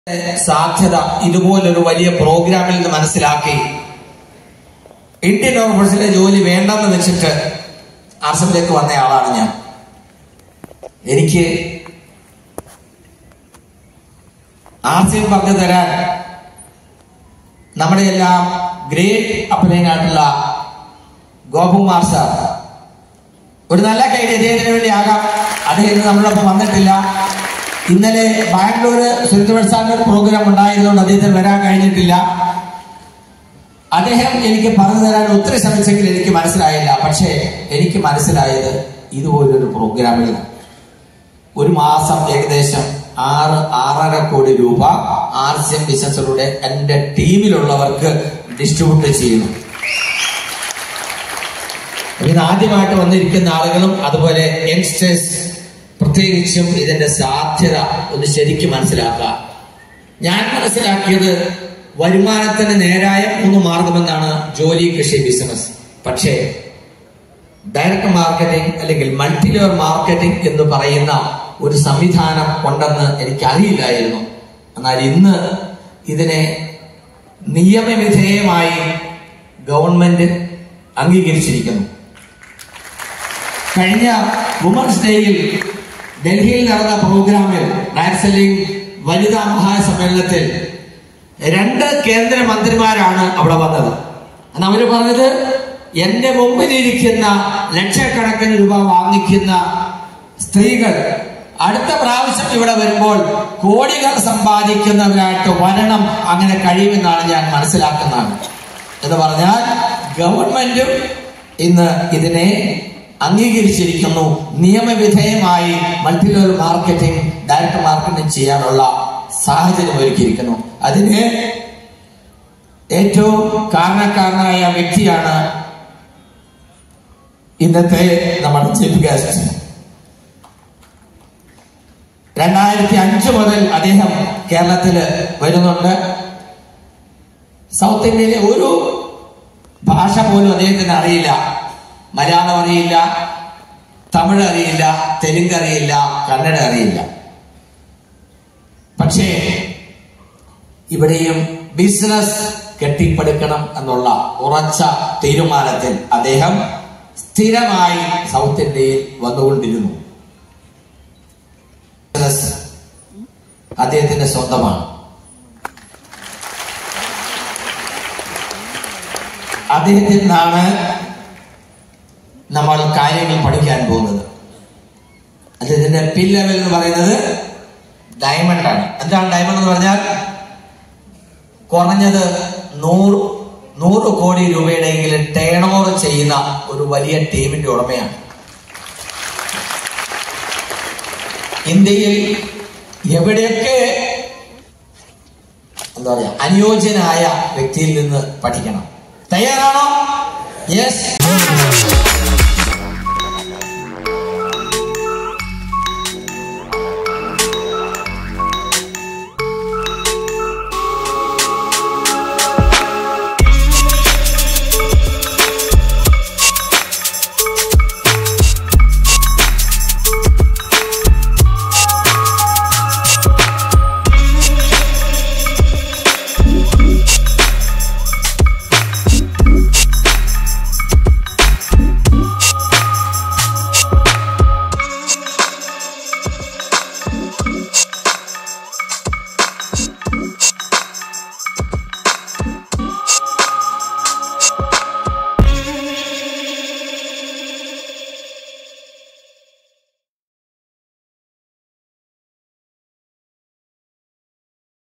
സാധ്യത ഇതുപോലൊരു വലിയ പ്രോഗ്രാമിൽ നിന്ന് മനസ്സിലാക്കി ഇന്ത്യൻ ഓവർസീസിലെ ജോലി വേണ്ടെന്ന് വെച്ചിട്ട് ആർഎസ്എഫിലേക്ക് വന്ന ആളാണ് ഞാൻ. എനിക്ക് ആർഎസ്എഫ് പറഞ്ഞു തരാൻ നമ്മുടെ എല്ലാം ഗ്രേറ്റ് അപ്ലൈനായിട്ടുള്ള ഗോപകുമാർ സാർ ഒരു നല്ല കൈഡി അദ്ദേഹത്തിന് വേണ്ടി ആകാം. അദ്ദേഹം നമ്മളൊപ്പം വന്നിട്ടില്ല. ഇന്നലെ ബാംഗ്ലൂര് സുരേഷ് സാറിന്റെ ഒരു പ്രോഗ്രാം ഉണ്ടായതുകൊണ്ട് അദ്ദേഹത്തിന് വരാൻ കഴിഞ്ഞിട്ടില്ല. അദ്ദേഹം എനിക്ക് പറഞ്ഞു തരാൻ ഒത്തിരി ശ്രമിച്ചെങ്കിൽ എനിക്ക് മനസ്സിലായില്ല. പക്ഷേ എനിക്ക് മനസ്സിലായത് ഇതുപോലൊരു പ്രോഗ്രാമിൽ ഒരു മാസം ഏകദേശം 6.5 കോടി രൂപ ആർഎസ്എം ബിസിനസ്സിലൂടെ എന്റെ ടീമിലുള്ളവർക്ക് ഡിസ്ട്രിബ്യൂട്ട് ചെയ്യുന്നു. ഇത് ആദ്യമായിട്ട് വന്നിരിക്കുന്ന ആളുകളും അതുപോലെ യങ്സ്റ്റേഴ്സ് പ്രത്യേകിച്ചും ഇതിന്റെ സാധ്യത ഒന്ന് ശരിക്കും മനസ്സിലാക്കുക. ഞാൻ മനസ്സിലാക്കിയത് വരുമാനത്തിന് നേരായ 3 മാർഗമെന്നാണ് ജോലി, കൃഷി, ബിസിനസ്. പക്ഷേ ഡയറക്ട് മാർക്കറ്റിംഗ് അല്ലെങ്കിൽ മൾട്ടി ലെവൽ മാർക്കറ്റിംഗ് എന്ന് പറയുന്ന ഒരു സംവിധാനം ഉണ്ടെന്ന് എനിക്ക് അറിയില്ലായിരുന്നു. എന്നാൽ ഇന്ന് ഇതിനെ നിയമവിധേയമായി ഗവൺമെന്റ് അംഗീകരിച്ചിരിക്കുന്നു. കഴിഞ്ഞ വുമൻസ് ഡേയിൽ ഡൽഹിയിൽ നടന്ന പ്രോഗ്രാമിൽ ഡയറക്ട് സെല്ലിംഗ് വനിതാ മഹാസമ്മേളനത്തിൽ 2 കേന്ദ്രമന്ത്രിമാരാണ് അവിടെ വന്നത്. അന്ന് അവര് പറഞ്ഞത് എന്റെ മുമ്പിലിരിക്കുന്ന ലക്ഷക്കണക്കിന് രൂപ വാങ്ങിക്കുന്ന സ്ത്രീകൾ അടുത്ത പ്രാവശ്യം ഇവിടെ വരുമ്പോൾ കോടികൾ സമ്പാദിക്കുന്നവരായിട്ട് വരണം, അങ്ങനെ കഴിയുമെന്നാണ് ഞാൻ മനസ്സിലാക്കുന്നത്. എന്ന് പറഞ്ഞാൽ ഗവൺമെന്റും ഇന്ന് ഇതിനെ അംഗീകരിച്ചിരിക്കുന്നു. നിയമവിധേയമായി multi level marketing, direct marketing ചെയ്യാനുള്ള സാഹചര്യം ഒരുക്കിയിരിക്കുന്നു. അതിന് ഏറ്റവും കാരണക്കാരനായ വ്യക്തിയാണ് ഇന്നത്തെ നമ്മുടെ ചീഫ് ഗസ്റ്റ്. 2005 മുതൽ അദ്ദേഹം കേരളത്തില് വരുന്നുണ്ട്. സൗത്ത് ഇന്ത്യയിലെ ഒരു ഭാഷ പോലും അദ്ദേഹത്തിന് അറിയില്ല. മലയാളം അറിയില്ല, തമിഴ് അറിയില്ല, തെലുങ്ക് അറിയില്ല, കന്നഡ അറിയില്ല. പക്ഷേ ഇവിടെയും ബിസിനസ് കെട്ടിപ്പടുക്കണം എന്നുള്ള ഉറച്ച തീരുമാനത്തിൽ അദ്ദേഹം സ്ഥിരമായി സൗത്ത് ഇന്ത്യയിൽ വന്നുകൊണ്ടിരുന്നു. ബിസിനസ് അദ്ദേഹത്തിന്റെ സ്വന്തമാണ്. അദ്ദേഹത്തിൽ നിന്നാണ് നമ്മൾ കാര്യങ്ങൾ പഠിക്കാൻ പോകുന്നത്. അദ്ദേഹത്തിന്റെ പിൻ ലെവൽ എന്ന് പറയുന്നത് ഡയമണ്ട് ആണ്. എന്താണ് ഡയമണ്ട് എന്ന് പറഞ്ഞാൽ? കുറഞ്ഞത് 100 കോടി രൂപയുടെയെങ്കിലും ടേൺ ഓവർ ചെയ്യുന്ന ഒരു വലിയ ടീമിന്റെ ഉടമയാണ്. ഇന്ത്യയിൽ എവിടെയൊക്കെ എന്താ പറയാ അനുയോജ്യനായ വ്യക്തിയിൽ നിന്ന് പഠിക്കണം. തയ്യാറാണോ? യെസ്.